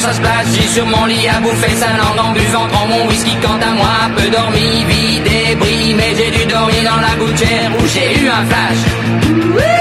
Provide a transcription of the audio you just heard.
ça splash. J'ai sur mon lit à bouffer sa langue en buvant, prends mon whisky. Quant à moi, peu dormi, vie débris, mais j'ai dû dormir dans la gouttière où j'ai eu un flash.